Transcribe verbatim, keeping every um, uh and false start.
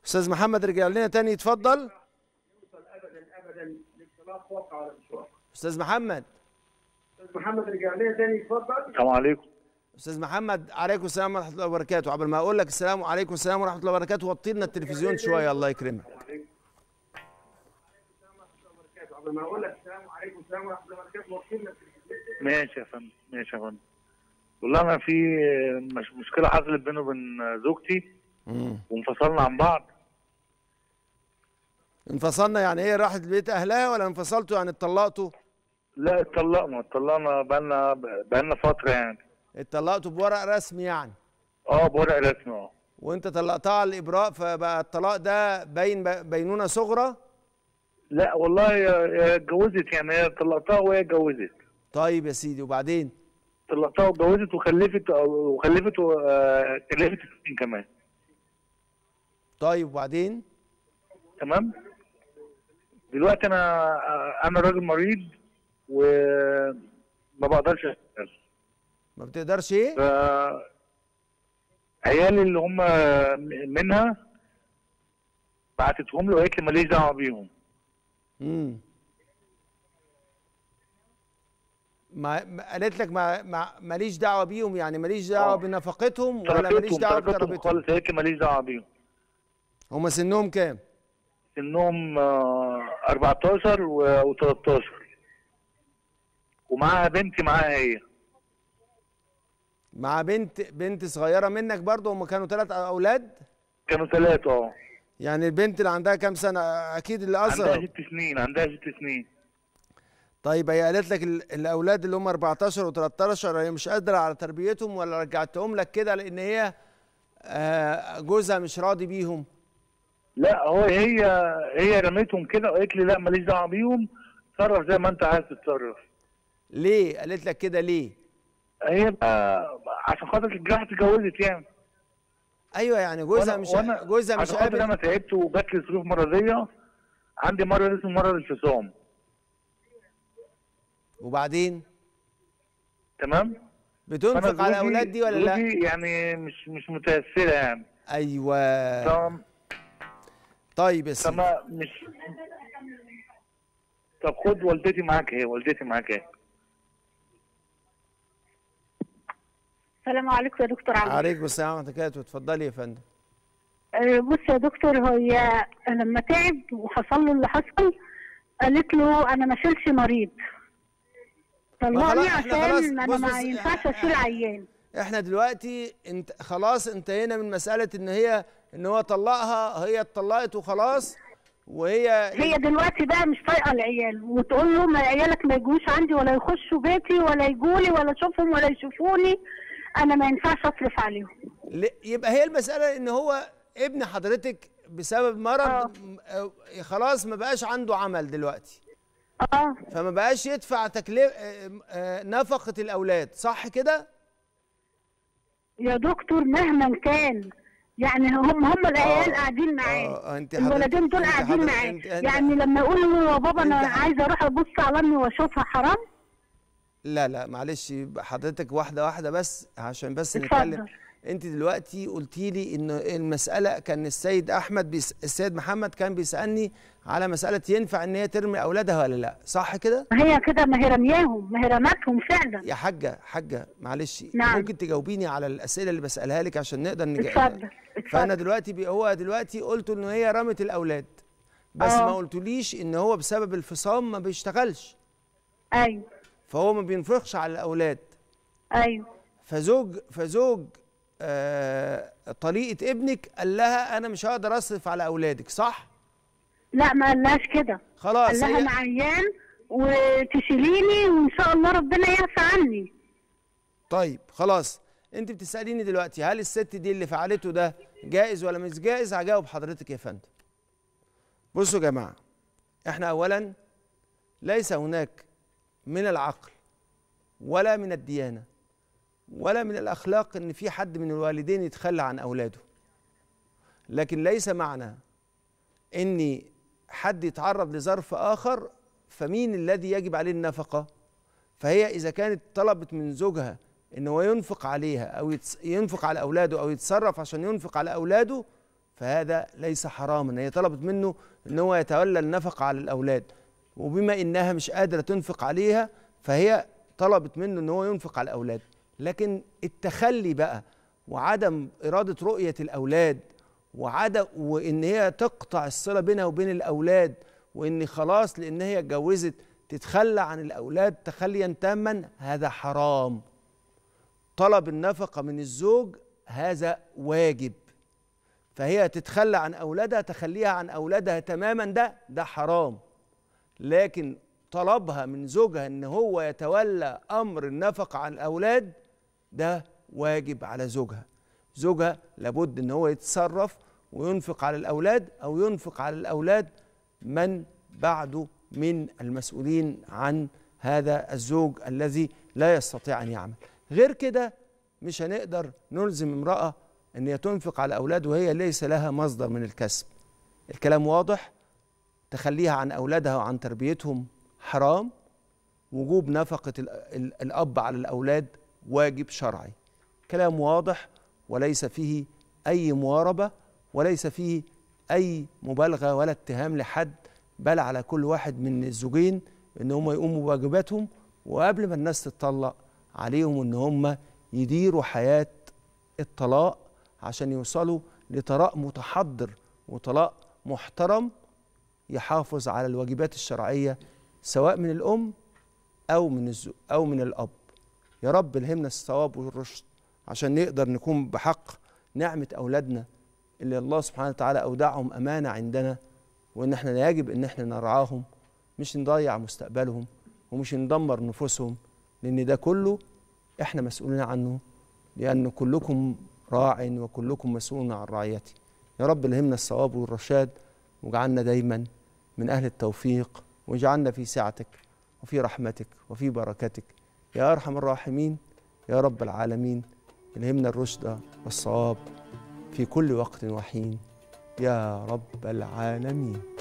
استاذ محمد رجع لنا تاني، اتفضل. يوصل ابدا ابدا للطلاق واقع ولا مش واقع؟ استاذ محمد. استاذ محمد رجع لنا تاني، اتفضل. السلام عليكم. استاذ محمد، عليكم السلام ورحمه الله وبركاته. قبل ما اقول لك السلام عليكم السلام ورحمه الله وبركاته، وطي لنا التلفزيون شويه الله يكرمك. قبل ما اقول لك السلام عليكم السلام ورحمه الله وبركاته، وطي لنا التلفزيون. ماشي يا فندم، ماشي يا فندم. والله انا في مش مشكله حصلت بيني وبين زوجتي امم وانفصلنا عن بعض. انفصلنا يعني ايه؟ راحت بيت اهلها ولا انفصلتوا يعني اتطلقتوا؟ لا اتطلقنا اتطلقنا بقالنا بقالنا فتره يعني. اتطلقتوا بورق رسمي يعني؟ اه بورق رسمي. اه وانت طلقتها على الابراء، فبقى الطلاق ده باين بينونه صغرى؟ لا والله هي اتجوزت، يعني هي طلقتها وهي اتجوزت. طيب يا سيدي، وبعدين؟ طلقتها واتجوزت وخلفت وخلفت وخلفت اثنين كمان. طيب وبعدين؟ تمام. دلوقتي انا انا راجل مريض وما بقدرش اشتغل. ما بتقدرش ايه؟ ف عيالي اللي هم منها بعتتهم له وقالت لي ماليش دعوه بيهم. امم ما قالت لك ما ما ماليش دعوه بيهم، يعني ماليش دعوه بنفقتهم ولا ماليش دعوه بتربيتهم خالص؟ قالت لي ماليش دعوه بيهم. هم سنهم كام؟ سنهم أربعتاشر وتلتاشر، ومعاها بنتي معاها هي. مع بنت بنت صغيره منك برضه؟ هم كانوا ثلاث اولاد؟ كانوا ثلاثه. اه يعني البنت اللي عندها كام سنه؟ اكيد اللي اصغر. عندها ست سنين عندها ست سنين. طيب هي قالت لك الاولاد اللي هم أربعتاشر وتلتاشر هي مش قادره على تربيتهم، ولا رجعتهم لك كده لان هي جوزها مش راضي بيهم؟ لا هو هي هي رميتهم كده وقالت لي لا ماليش دعوه بيهم، تصرف زي ما انت عايز تتصرف. ليه قالت لك كده ليه؟ هي عشان خاطر الجراحه اتجوزت يعني. ايوه يعني جوزها مش جوزها مش قابل. عشان خاطر انا تعبت وجات لي ظروف مرضيه، عندي مرض اسمه مرض الفصام. وبعدين؟ تمام. بتنفق على الاولاد دي ولا لا؟ يعني مش مش متاثره يعني. ايوه تمام. طيب يا سيدي. فما مش طب خد والدتي معاك اهي، والدتي معاك اهي. السلام عليكم يا دكتور علي. عليكم السلام ورحمه الله وبركاته، اتفضلي يا فندم. أه بص يا دكتور، هي لما تعب وحصل له اللي حصل قالت له انا ما اشيلش مريض، طلعني عشان انا ما ينفعش اشيل عيان. احنا دلوقتي انت خلاص انتهينا من مساله ان هي ان هو طلقها، هي اتطلقت وخلاص، وهي هي دلوقتي بقى مش طايقه العيال، وتقول له ما عيالك ما يجوش عندي ولا يخشوا بيتي ولا يجوا لي ولا اشوفهم ولا يشوفوني، انا ما ينفعش اصرف عليهم. يبقى هي المساله ان هو ابن حضرتك بسبب مرض آه. خلاص ما بقاش عنده عمل دلوقتي. اه فما بقاش يدفع تكلفه نفقه الاولاد، صح كده؟ يا دكتور مهما كان يعني هم هم العيال قاعدين معاه، الولدين دول قاعدين معاه، يعني لما يقول له يا بابا انا عايزه اروح ابص على امي واشوفها حرام؟ لا لا معلش حضرتك واحده واحده بس عشان بس نتكلم. انت دلوقتي قلتي لي ان المساله كان السيد احمد بيس... السيد محمد كان بيسالني على مساله ينفع ان هي ترمي اولادها ولا لا، صح كده؟ ما هي كده، ما هي رمياهم، ما هي رمتهم فعلا. يا حاجه حاجه معلش نعم. ممكن تجاوبيني على الاسئله اللي بسالها لك عشان نقدر نجاوب؟ اتفضل. فانا دلوقتي بي... هو دلوقتي قلت ان هي رمت الاولاد، بس أوه. ما قلتوليش ان هو بسبب الفصام ما بيشتغلش. ايوه. فهو ما بينفقش على الاولاد. ايوه. فزوج فزوج آه طليقه ابنك قال لها انا مش هقدر اصرف على اولادك، صح؟ لا ما قالهاش كده. خلاص قال لها انا عيان وتشيليني وان شاء الله ربنا يعفى عني. طيب خلاص، انت بتساليني دلوقتي هل الست دي اللي فعلته ده جائز ولا مش جائز؟ هجاوب حضرتك يا فندم. بصوا يا جماعه، احنا اولا ليس هناك من العقل ولا من الديانه ولا من الأخلاق إن في حد من الوالدين يتخلى عن أولاده، لكن ليس معنى إن حد يتعرض لظرف آخر فمين الذي يجب عليه النفقة؟ فهي إذا كانت طلبت من زوجها إن هو ينفق عليها أو ينفق على أولاده أو يتصرف عشان ينفق على أولاده، فهذا ليس حراما. هي طلبت منه ان هو يتولى النفقه على الاولاد، وبما انها مش قادره تنفق عليها فهي طلبت منه ان هو ينفق على الاولاد. لكن التخلي بقى وعدم اراده رؤيه الاولاد وعدم وان هي تقطع الصله بينها وبين الاولاد، وان خلاص لان هي اتجوزت تتخلى عن الاولاد تخليا تاما، هذا حرام. طلب النفقه من الزوج هذا واجب، فهي تتخلى عن اولادها تخليها عن اولادها تماما، ده ده حرام. لكن طلبها من زوجها ان هو يتولى امر النفقه عن الاولاد ده واجب على زوجها. زوجها لابد ان هو يتصرف وينفق على الاولاد او ينفق على الاولاد من بعده من المسؤولين عن هذا الزوج الذي لا يستطيع ان يعمل. غير كده مش هنقدر نلزم امراه ان هي تنفق على الاولاد وهي ليس لها مصدر من الكسب. الكلام واضح. تخليها عن اولادها وعن تربيتهم حرام. وجوب نفقه الاب على الاولاد واجب شرعي. كلام واضح وليس فيه اي مواربه وليس فيه اي مبالغه ولا اتهام لحد، بل على كل واحد من الزوجين ان هم يقوموا بواجباتهم، وقبل ما الناس تتطلق عليهم ان هم يديروا حياه الطلاق عشان يوصلوا لطلاق متحضر وطلاق محترم يحافظ على الواجبات الشرعيه سواء من الام او من الزوج او من الاب. يا رب الهمنا الصواب والرشد عشان نقدر نكون بحق نعمه اولادنا اللي الله سبحانه وتعالى اودعهم امانه عندنا، وان احنا يجب ان احنا نرعاهم، مش نضيع مستقبلهم ومش ندمر نفوسهم، لان ده كله احنا مسؤولين عنه، لان كلكم راع وكلكم مسؤول عن رعيته. يا رب الهمنا الصواب والرشاد، واجعلنا دايما من اهل التوفيق، واجعلنا في سعتك وفي رحمتك وفي بركتك يا ارحم الراحمين يا رب العالمين. الهمنا الرشد والصواب في كل وقت وحين يا رب العالمين.